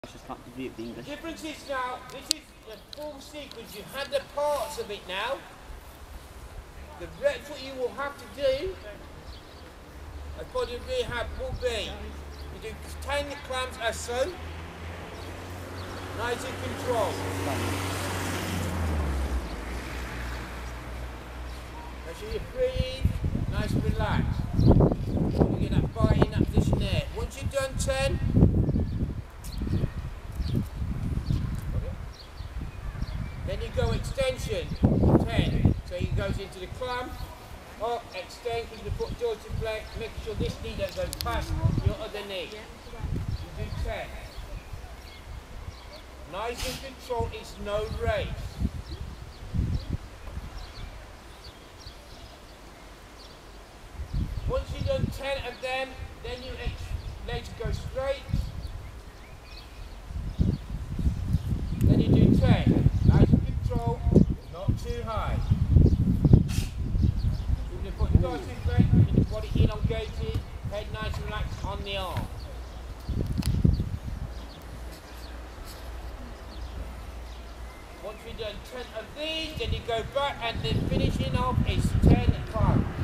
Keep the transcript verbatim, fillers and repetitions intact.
just can't review the English. The difference is now, this is the full sequence. You had the parts of it now. The reps what you will have to do as part of rehab will be you do ten clams as so. Nice and control. Make sure you breathe, nice and relaxed. You get that bite in that position there. Once you've done ten, then you go extension, ten. So he goes into the clam, up, extend, keep the foot jaws to flex, make sure this knee don't go past your other knee. You do ten. Nice and control, it's no race. Once you've done ten of them, then you later go straight. Then you do ten. Nice and control, not too high. You're going to put the guard too flex, keep the body elongated, head nice and relaxed on the arm. Once we've done ten of these, then you go back and then finishing off is ten climb.